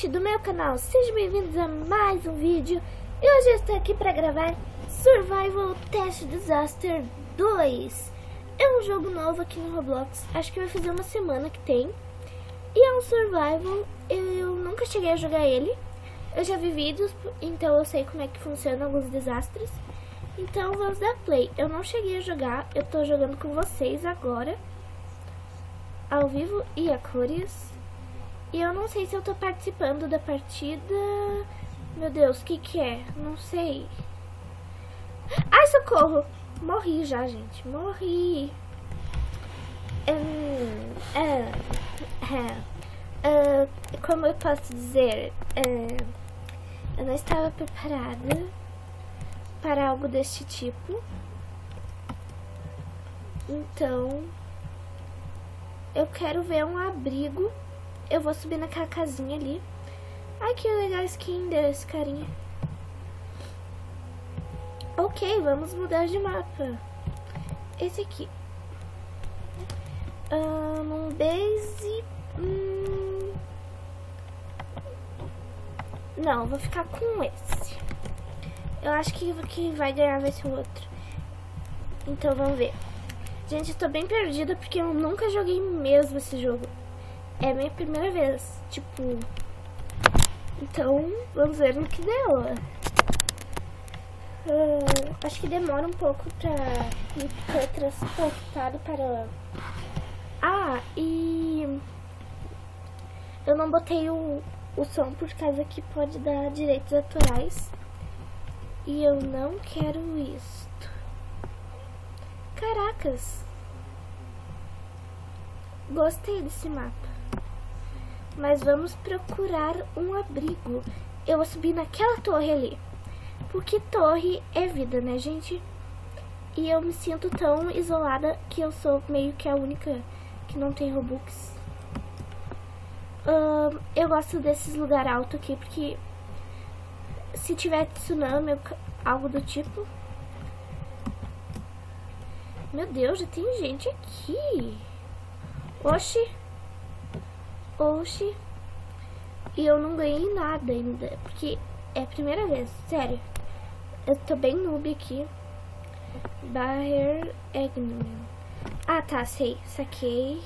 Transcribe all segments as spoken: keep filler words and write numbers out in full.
gente do meu canal, sejam bem-vindos a mais um vídeo. E hoje eu estou aqui para gravar Survival Test Disaster dois. É um jogo novo aqui no Roblox, acho que vai fazer uma semana que tem. E é um survival, eu nunca cheguei a jogar ele. Eu já vi vídeos, então eu sei como é que funciona alguns desastres. Então vamos dar play. Eu não cheguei a jogar, eu tô jogando com vocês agora, ao vivo e a cores. E eu não sei se eu tô participando da partida. Meu Deus, o que que é? Não sei. Ai, socorro! Morri já, gente. Morri. Hum, é, é, é, como eu posso dizer? É, eu não estava preparada para algo deste tipo. Então, eu quero ver um abrigo. Eu vou subir naquela casinha ali. Ai, que legal a skin desse carinha. Ok, vamos mudar de mapa. Esse aqui. Um, um base... Hum... Não, vou ficar com esse. Eu acho que quem vai ganhar vai ser o outro. Então, vamos ver. Gente, eu tô bem perdida porque eu nunca joguei mesmo esse jogo. É a minha primeira vez, tipo... Então, vamos ver no que deu. Uh, acho que demora um pouco pra me ter transportado para... Ah, e... Eu não botei o, o som por causa que pode dar direitos autorais. E eu não quero isso. Caracas! Gostei desse mapa. Mas vamos procurar um abrigo. Eu vou subir naquela torre ali. Porque torre é vida, né, gente? E eu me sinto tão isolada que eu sou meio que a única que não tem Robux. Uh, eu gosto desses lugares altos aqui, porque se tiver tsunami ou algo do tipo... Meu Deus, já tem gente aqui. Oxi. Oxi. E eu não ganhei nada ainda, porque é a primeira vez, sério. Eu tô bem noob aqui. Barrier Agnew. Ah, tá, sei, saquei.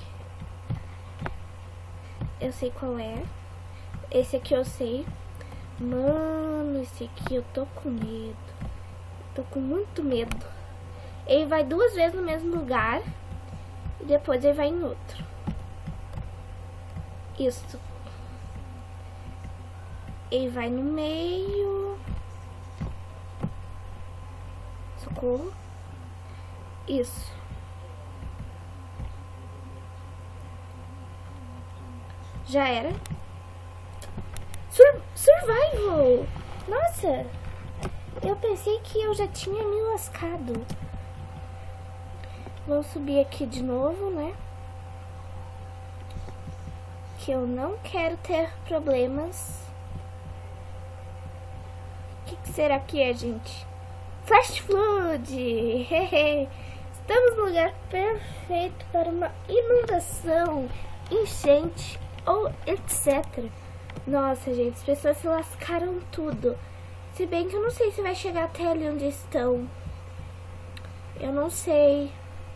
Eu sei qual é. Esse aqui eu sei. Mano, esse aqui eu tô com medo. Tô com muito medo. Ele vai duas vezes no mesmo lugar e depois ele vai em outro. Isso. Ele vai no meio. Socorro. Isso. Já era. Sur Survival! Nossa! Eu pensei que eu já tinha me lascado. Vou subir aqui de novo, né? Que eu não quero ter problemas. O que, que será que é, gente? Fast food! Estamos no lugar perfeito para uma inundação, enchente ou etcétera. Nossa, gente, as pessoas se lascaram tudo. Se bem que eu não sei se vai chegar até ali onde estão. Eu não sei.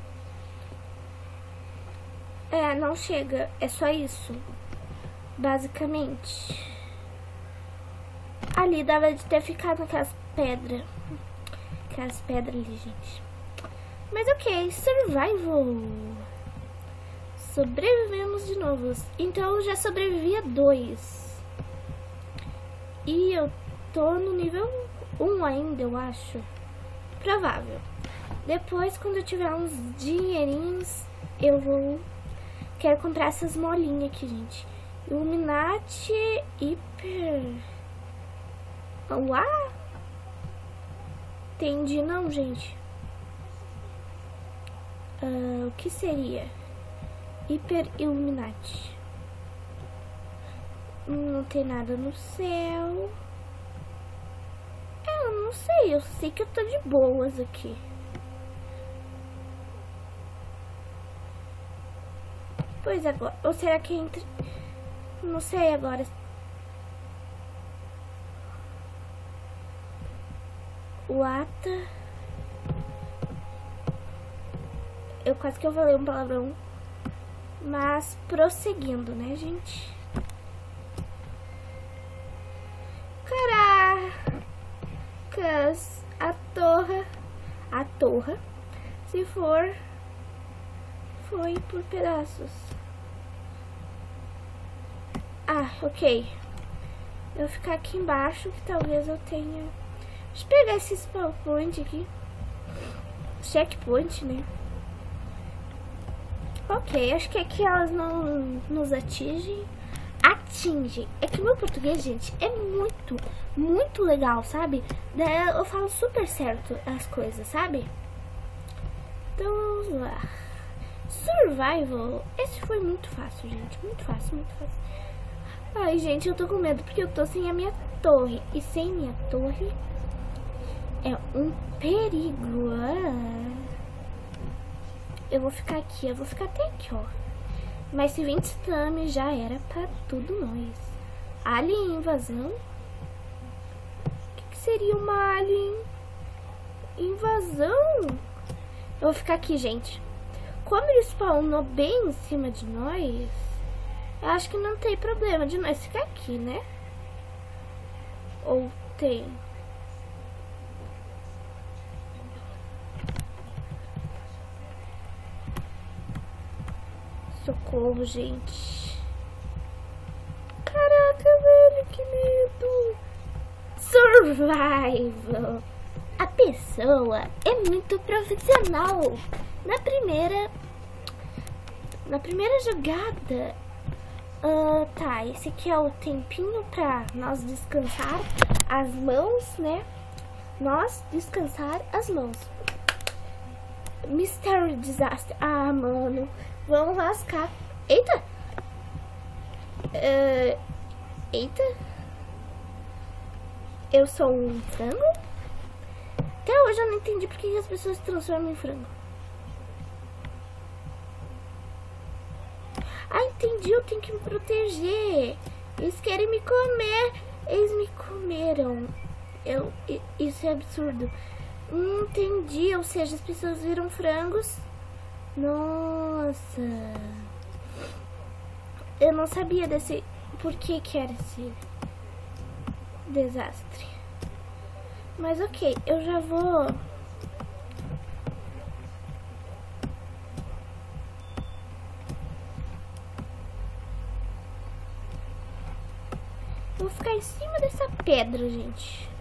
É, não chega. É só isso. Basicamente. Ali dava de ter ficado aquelas pedras. Aquelas pedras ali, gente. Mas ok, survival. Sobrevivemos de novo. Então eu já sobrevivi a dois. E eu tô no nível um ainda, eu acho. Provável. Depois, quando eu tiver uns dinheirinhos, eu vou... Quero comprar essas molinhas aqui, gente. Illuminati Hyper. Uau! Entendi não, gente. Uh, o que seria? Hyper Illuminati. Não tem nada no céu. É, eu não sei. Eu sei que eu tô de boas aqui. Pois agora. Ou será que entre... Não sei agora. Lata. Eu quase que eu falei um palavrão. Mas prosseguindo, né, gente? Caracas. A torre. A torre. Se for. Foi por pedaços. Ah, ok. Eu vou ficar aqui embaixo, que talvez eu tenha... Deixa eu pegar esse spawn point aqui. Checkpoint, né? Ok, acho que aqui elas não nos atingem. Atingem. É que o meu português, gente, é muito, muito legal, sabe? Daí eu falo super certo as coisas, sabe? Então, vamos lá. Survival. Esse foi muito fácil, gente. Muito fácil, muito fácil. Ai, gente, eu tô com medo porque eu tô sem a minha torre. E sem minha torre é um perigo. Ah. Eu vou ficar aqui, eu vou ficar até aqui, ó. Mas se vinte stame já era pra tudo nós. Alien invasão? O que, que seria uma alien invasão? Eu vou ficar aqui, gente. Como ele spawnou bem em cima de nós, eu acho que não tem problema de nós ficar aqui, né? Ou tem? Socorro, gente. Caraca, velho, que medo. Survival. A pessoa é muito profissional. Na primeira... Na primeira jogada... Uh, tá, esse aqui é o tempinho pra nós descansar as mãos, né? Nós descansar as mãos. Mystery Disaster. Ah, mano. Vamos lascar. Eita! Uh, eita! Eu sou um frango? Até hoje eu não entendi por que as pessoas se transformam em frango. Ah, entendi, eu tenho que me proteger. Eles querem me comer. Eles me comeram. Eu, isso é absurdo. Hum, entendi, ou seja, as pessoas viram frangos. Nossa. Eu não sabia desse... Por que que era esse desastre. Mas ok, eu já vou... Vou ficar em cima dessa pedra, gente.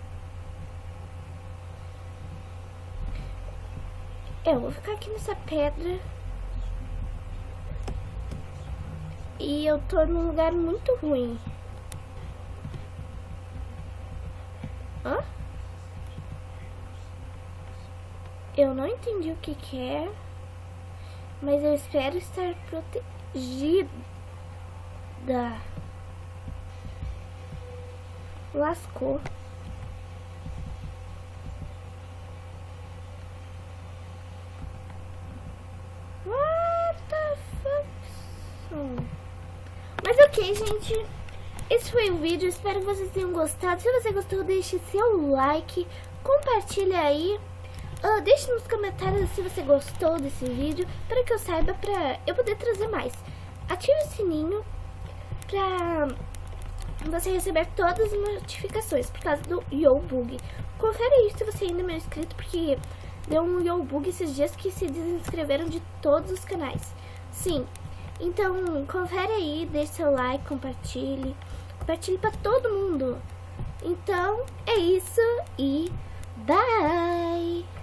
É, eu vou ficar aqui nessa pedra. E eu tô num lugar muito ruim. Hã? Eu não entendi o que que é. Mas eu espero estar protegida. Lascou. What the fuck? Mas ok, gente. Esse foi o vídeo. Espero que vocês tenham gostado. Se você gostou, deixe seu like. Compartilha aí. Uh, deixe nos comentários se você gostou desse vídeo, para que eu saiba, para eu poder trazer mais. Ative o sininho para você receber todas as notificações por causa do YoBug. Confere aí se você ainda não é inscrito, porque deu um YoBug esses dias que se desinscreveram de todos os canais. Sim, então confere aí, deixe seu like, compartilhe, compartilhe para todo mundo. Então é isso e bye!